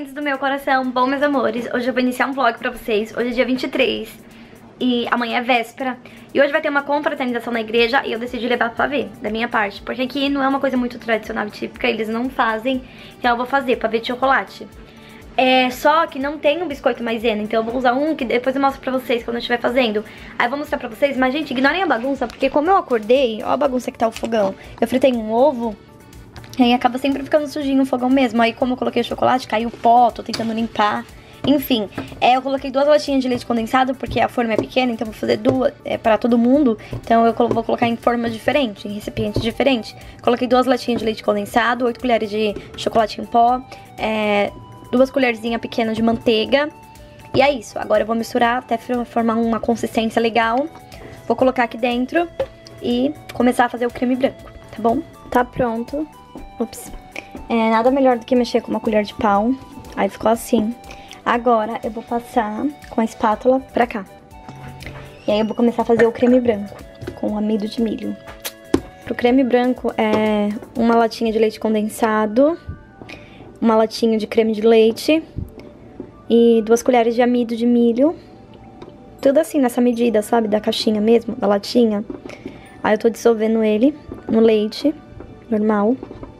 mentes do meu coração, bom, meus amores, hoje eu vou iniciar um vlog pra vocês. Hoje é dia 23 e amanhã é véspera. E hoje vai ter uma confraternização na igreja e eu decidi levar pavê, da minha parte. Porque aqui não é uma coisa muito tradicional e típica, eles não fazem, então eu vou fazer pavê de chocolate. Só que não tem um biscoito maisena, então eu vou usar um que depois eu mostro pra vocês quando eu estiver fazendo. Aí eu vou mostrar pra vocês, mas gente, ignorem a bagunça, porque como eu acordei, ó a bagunça que tá o fogão. Eu fritei um ovo, e aí acaba sempre ficando sujinho o fogão mesmo. Aí como eu coloquei chocolate, caiu o pó, tô tentando limpar. Enfim, eu coloquei 2 latinhas de leite condensado, porque a forma é pequena, então eu vou fazer 2 pra todo mundo. Então eu vou colocar em forma diferente, em recipiente diferente. Coloquei 2 latinhas de leite condensado, 8 colheres de chocolate em pó, 2 colherzinhas pequenas de manteiga. E é isso, agora eu vou misturar até formar uma consistência legal. Vou colocar aqui dentro e começar a fazer o creme branco, tá bom? Tá pronto. Ups. Nada melhor do que mexer com uma colher de pau. Aí ficou assim. Agora eu vou passar com a espátula pra cá. E aí eu vou começar a fazer o creme branco com amido de milho. Pro creme branco uma latinha de leite condensado, uma latinha de creme de leite e 2 colheres de amido de milho. Tudo assim nessa medida, sabe? Da caixinha mesmo, da latinha. Aí eu tô dissolvendo ele no leite normal.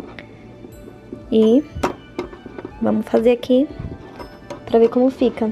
E vamos fazer aqui pra ver como fica.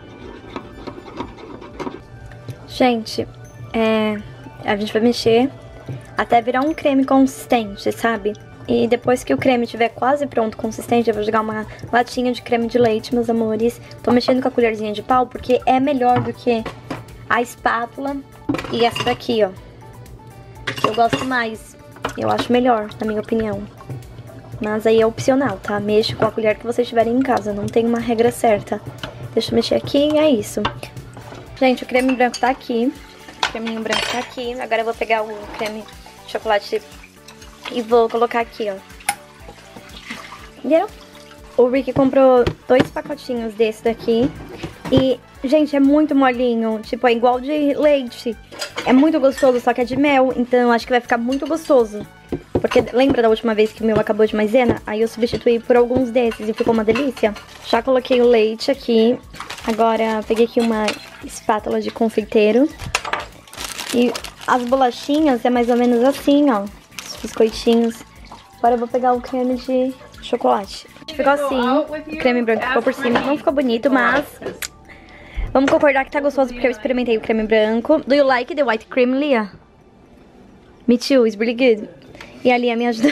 Gente, a gente vai mexer até virar um creme consistente, sabe? E depois que o creme estiver quase pronto, consistente, eu vou jogar uma latinha de creme de leite, meus amores. Tô mexendo com a colherzinha de pau porque é melhor do que a espátula e essa daqui, ó. Eu gosto mais, eu acho melhor, na minha opinião. Mas aí é opcional, tá? Mexe com a colher que vocês tiverem em casa, não tem uma regra certa. Deixa eu mexer aqui e é isso. Gente, o creme branco tá aqui. O creminho branco tá aqui. Agora eu vou pegar o creme de chocolate e vou colocar aqui, ó. Entendeu? O Rick comprou 2 pacotinhos desse daqui. E, gente, é muito molinho. Tipo, é igual de leite. É muito gostoso, só que é de mel. Então, acho que vai ficar muito gostoso. Porque lembra da última vez que o meu acabou de maisena? Aí eu substituí por alguns desses e ficou uma delícia. Já coloquei o leite aqui. Agora peguei aqui uma espátula de confeiteiro. E as bolachinhas é mais ou menos assim, ó. Os biscoitinhos. Agora eu vou pegar o creme de chocolate. Ficou assim, o creme branco ficou por cima. Não ficou bonito, mas vamos concordar que tá gostoso porque eu experimentei o creme branco. Do you like the white cream, Lia? Me too, it's really good. E a Lia me ajuda.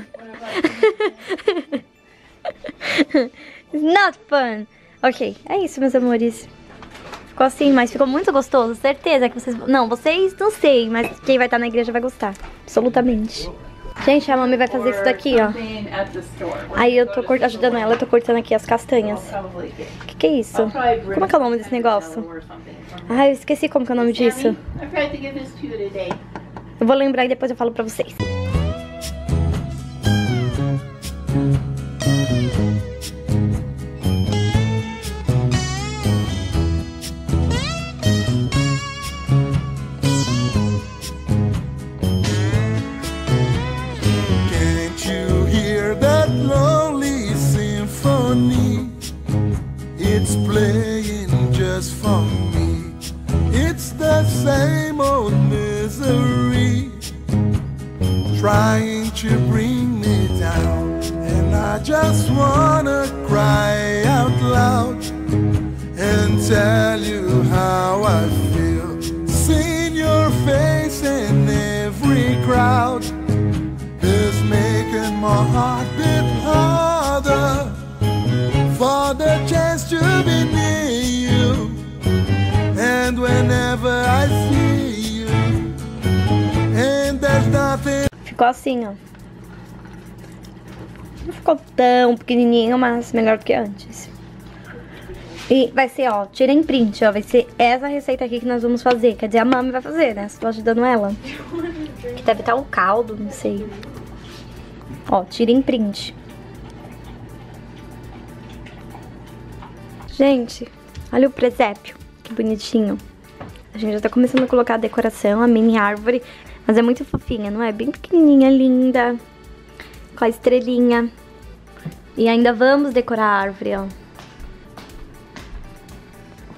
It's not fun. Ok, é isso, meus amores. Ficou assim, mas ficou muito gostoso. Certeza que vocês... Não, vocês não sei, mas quem vai estar na igreja vai gostar. Absolutamente. Gente, a mami vai fazer isso daqui, ó. Aí eu tô ajudando ela, eu tô cortando aqui as castanhas. Que é isso? Como é que é o nome desse negócio? Ah, eu esqueci como que é o nome disso. Eu vou lembrar e depois eu falo pra vocês. It's playing just for me. It's the same old misery, trying to bring me down. And I just wanna cry out loud and tell you how I feel. Seeing your face in every crowd is making my heart beat harder. For the chance to be near you, and whenever I see you, and there's nothing. Ficou assim, ó. Não ficou tão pequenininho, mas melhor do que antes. E vai ser, ó, tirem print, ó. Vai ser essa receita aqui que nós vamos fazer. Quer dizer, a mami vai fazer, né? Estou ajudando ela. Que deve estar o caldo, não sei. Ó, tirem print. Gente, olha o presépio, que bonitinho. A gente já tá começando a colocar a decoração, a mini árvore. Mas é muito fofinha, não é? Bem pequenininha, linda. Com a estrelinha. E ainda vamos decorar a árvore, ó.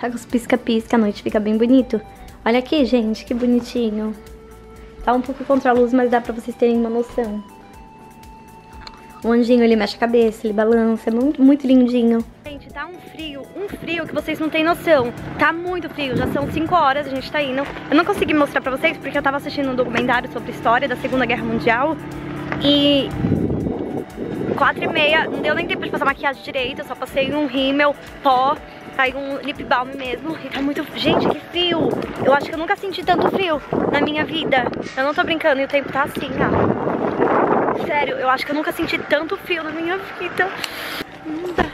Tá com os pisca-pisca, a noite fica bem bonito. Olha aqui, gente, que bonitinho. Tá um pouco contra a luz, mas dá pra vocês terem uma noção. O anjinho, ele mexe a cabeça, ele balança, é muito, muito lindinho. Gente, tá um frio que vocês não têm noção. Tá muito frio, já são 5 horas, a gente tá indo. Eu não consegui mostrar pra vocês porque eu tava assistindo um documentário sobre a história da Segunda Guerra Mundial. E 4h30, não deu nem tempo de passar maquiagem direito, eu só passei um rímel, pó, aí um lip balm mesmo. E tá muito... Gente, que frio! Eu acho que eu nunca senti tanto frio na minha vida. Eu não tô brincando, e o tempo tá assim, ó. Sério, eu acho que eu nunca senti tanto frio na minha vida. Não dá.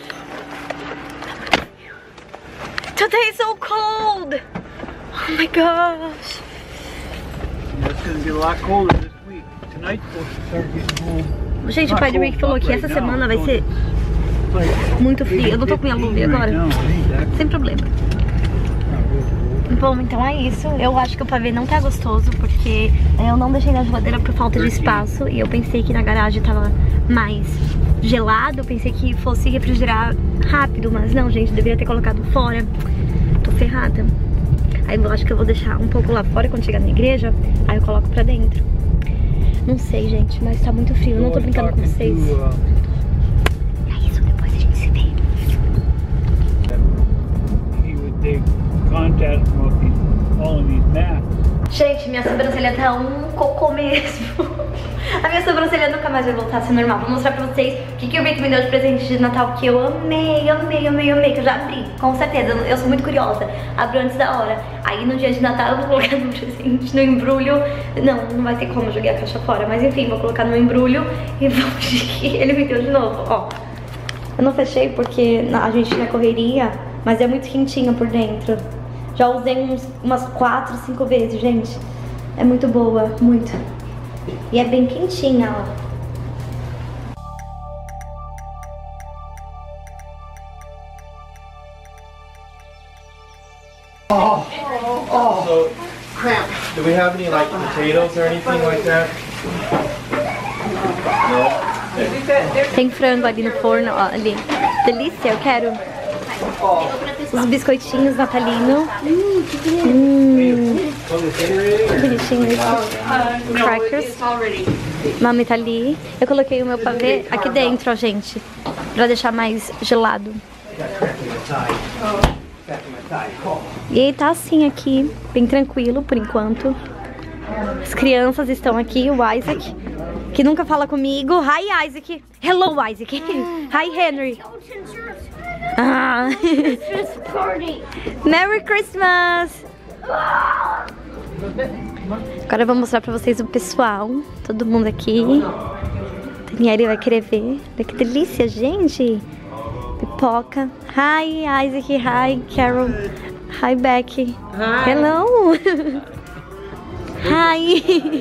Today is so cold! Oh my gosh! It's gonna be a lot colder this week. Tonight's supposed to start getting cold. Gente, o pai do Rick falou que essa semana vai ser muito frio. Eu não tô com minha luva agora. Sem problema. Bom, então é isso. Eu acho que o pavê não tá gostoso porque eu não deixei na geladeira por falta de espaço. E eu pensei que na garagem tava mais gelado. Eu pensei que fosse refrigerar rápido, mas não, gente, deveria ter colocado fora. Tô ferrada. Aí eu acho que eu vou deixar um pouco lá fora quando chegar na igreja. Aí eu coloco pra dentro. Não sei, gente, mas tá muito frio. Eu não tô brincando com vocês. É isso, depois a gente se vê. Gente, minha sobrancelha tá um cocô mesmo. A minha sobrancelha nunca mais vai voltar a ser normal. Vou mostrar pra vocês o que o Rick me deu de presente de Natal, que eu amei, amei, amei, amei, que eu já abri, com certeza. Eu sou muito curiosa, abro antes da hora. Aí no dia de Natal eu vou colocar no presente, no embrulho. Não vai ter como jogar a caixa fora, mas enfim, vou colocar no embrulho e vou fingir que ele me deu de novo, ó. Eu não fechei porque a gente na correria, mas é muito quentinho por dentro. Já usei umas 4, 5 vezes, gente. É muito boa, muito. E é bem quentinha, ó. So, do we have any like potatoes or anything like that? No? Tem frango ali no forno, ó, ali. Delícia, eu quero. Os biscoitinhos natalino. Que bonitinho isso. Crackers. Mami tá ali. Eu coloquei o meu pavê aqui dentro, ó, gente. Pra deixar mais gelado. E aí tá assim aqui, bem tranquilo por enquanto. As crianças estão aqui, o Isaac, que nunca fala comigo. Hi, Isaac. Hello, Isaac. Hi, Henry. Ah. Merry Christmas! Agora eu vou mostrar pra vocês o pessoal. Todo mundo aqui. Daniele vai querer ver. Olha que delícia, gente. Pipoca. Hi, Isaac. Hi, Carol. Hi, Becky. Hi. Hello. Hi.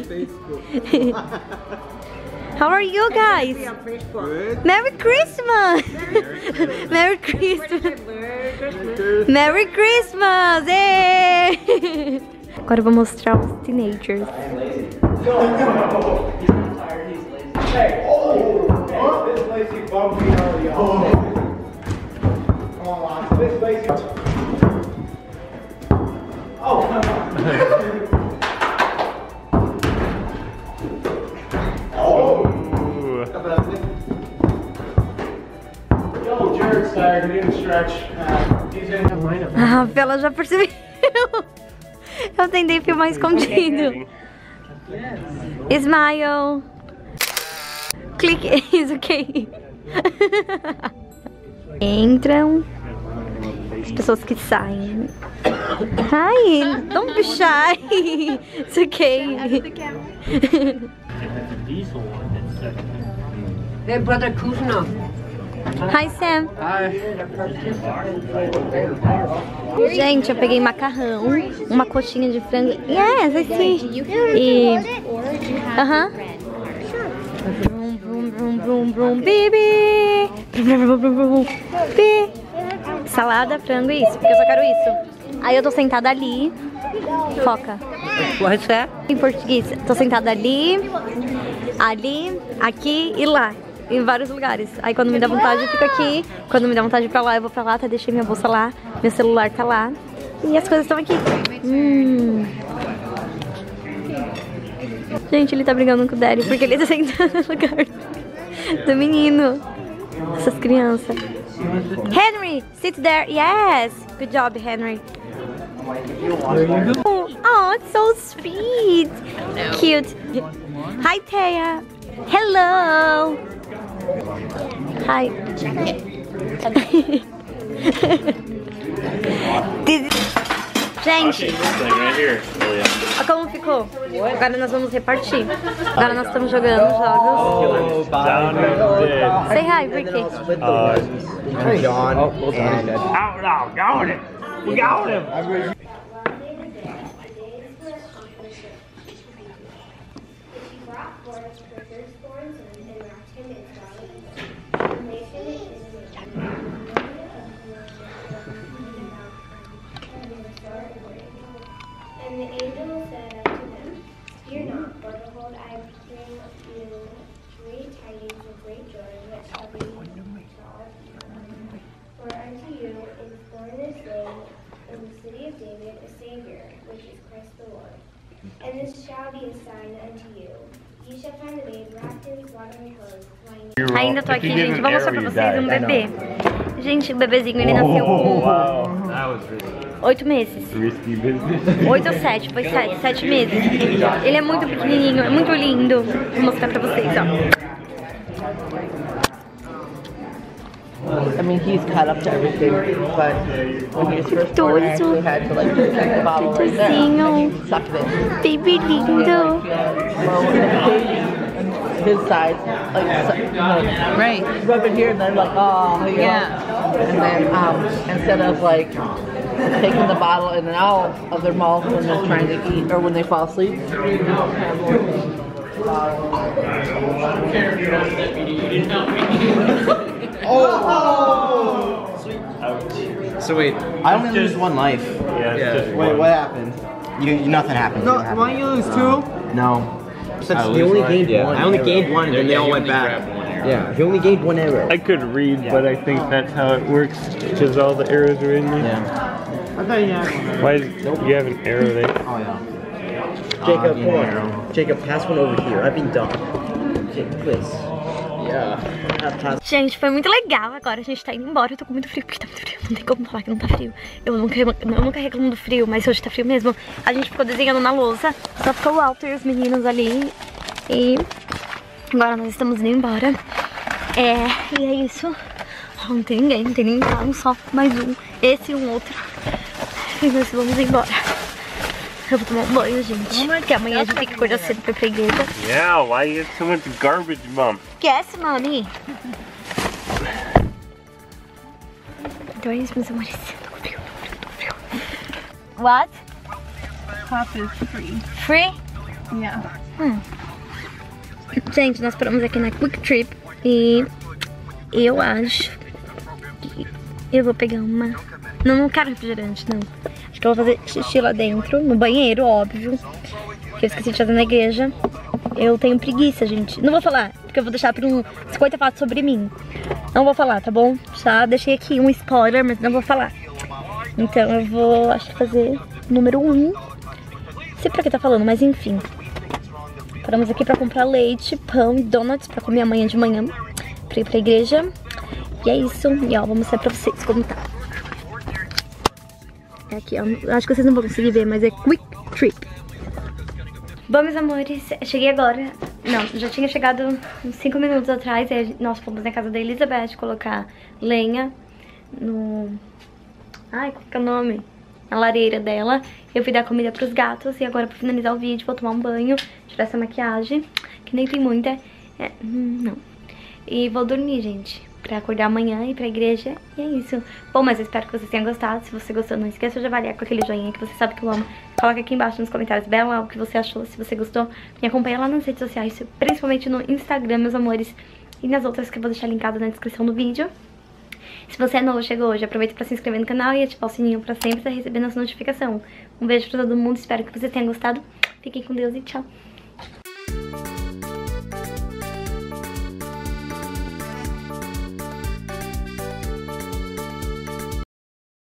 How are you guys? Good. Merry Christmas! Merry Christmas! Merry Christmas! Hey! Agora eu vou mostrar os teenagers. Ah, ela já percebeu. Eu tentei filmar escondido. Smile. Clique. Isso, ok. Entram. As pessoas que saem. Hi, don't be shy. It's okay. Hey, Brother Kuzma. Hi, Sam. Gente, eu peguei macarrão, uma coxinha de frango. Yes, I see. E... Brum, brum, brum, brum, brum, baby. Brum, brum, brum, brum, baby. Salada, frango e isso, porque eu só quero isso. Aí eu tô sentada ali. Foca. What's that? Em português, tô sentada ali, ali, aqui e lá. em vários lugares. Aí quando me dá vontade eu fico aqui, quando me dá vontade de ir pra lá eu vou pra lá, até deixei minha bolsa lá, meu celular tá lá e as coisas estão aqui. Gente, ele tá brigando com o Daddy porque ele tá sentando no lugar do menino. Essas crianças. Henry, sit there. Yes, good job, Henry. Oh, it's so sweet. Cute. Hi, Taya. Hello. Hi. Gente, olha como ficou. Agora nós vamos repartir. Agora nós estamos jogando jogos. Say hi, Ricky. John. Got it. We got him. And the angel said unto them, Fear not, for behold, I bring you great tidings of great joy, which shall be to all people. For unto you is born this day in the city of David a Savior, which is Christ the Lord. And this shall be a sign unto you. You shall find the babe wrapped in swaddling clothes, lying. Ainda tô aqui, gente. Vou mostrar pra vocês um bebê. Gente, o bebezinho, ele nasceu com 8 meses. 8 ou 7, foi 7 meses. Ele é muito pequenininho, é muito lindo. Vou mostrar pra vocês, ó. I mean, he's caught up to everything, but when he was first born, I actually had to like take the bottle right there and suck it. Baby lindo. Well, his size, like, right, rub it here, and then like, oh, yeah. And then instead of like taking the bottle in and out of their mouth when they're trying to eat or when they fall asleep. So wait, I only lose one life. Yeah. Wait, what happened? Nothing happened. No, why you lose 2? No. You only gained one. I only gained one, and then they all went back. Yeah, he only gained 1 arrow. I could read, but I think that's how it works because all the arrows are in me. Yeah. I thought you had one. Why you have an arrow there? Oh yeah. Jacob, come on. Jacob, pass one over here. I've been done. Jacob, please. Yeah. Gente, foi muito legal. Agora a gente tá indo embora. Eu tô com muito frio, porque tá muito frio. Não tem como falar que não tá frio. Eu nunca reclamo do frio, mas hoje tá frio mesmo. A gente ficou desenhando na lousa. Só ficou o Walter e os meninos ali. E agora nós estamos indo embora. E é isso. Não tem ninguém, não tem ninguém. Tá só mais um. Esse e um outro. E nós vamos embora. Eu vou tomar um banho, gente. Porque amanhã a gente tem que acordar cedo pra ir pra igreja. Yeah, why you have so much garbage, Mom? Yes, mommy. Então é isso, meus amores. Tô com frio, tô com frio. What? Pop is free. Free? Yeah. Gente, nós paramos aqui na Quick Trip e eu acho que eu vou pegar uma... Não quero refrigerante, não. Acho que eu vou fazer xixi lá dentro, no banheiro, óbvio. Que eu esqueci de fazer na igreja. Eu tenho preguiça, gente. Não vou falar, porque eu vou deixar para um 50 fatos sobre mim. Não vou falar, tá bom? Já deixei aqui um spoiler, mas não vou falar. Então eu vou, acho que fazer número 1. Não sei pra que tá falando, mas enfim. Paramos aqui pra comprar leite, pão e donuts pra comer amanhã de manhã. Pra ir pra igreja. E é isso. E ó, vou mostrar pra vocês como tá. É aqui, ó. Acho que vocês não vão conseguir ver, mas é Quick Trip. Bom, meus amores, cheguei agora. Não, já tinha chegado uns 5 minutos atrás. Aí nós fomos na casa da Elizabeth colocar lenha no... Ai, qual que é o nome? Na lareira dela. Eu fui dar comida pros gatos. E agora, pra finalizar o vídeo, vou tomar um banho, tirar essa maquiagem, que nem tem muita. Não. E vou dormir, gente, pra acordar amanhã e ir pra igreja. E é isso. Bom, mas eu espero que vocês tenham gostado. Se você gostou, não esqueça de avaliar com aquele joinha que você sabe que eu amo. Coloca aqui embaixo nos comentários bela o que você achou, se você gostou. Me acompanha lá nas redes sociais, principalmente no Instagram, meus amores. E nas outras que eu vou deixar linkado na descrição do vídeo. Se você é novo, chegou hoje, aproveita pra se inscrever no canal e ativar o sininho pra sempre estar recebendo essa notificação. Um beijo pra todo mundo, espero que vocês tenham gostado. Fiquem com Deus e tchau!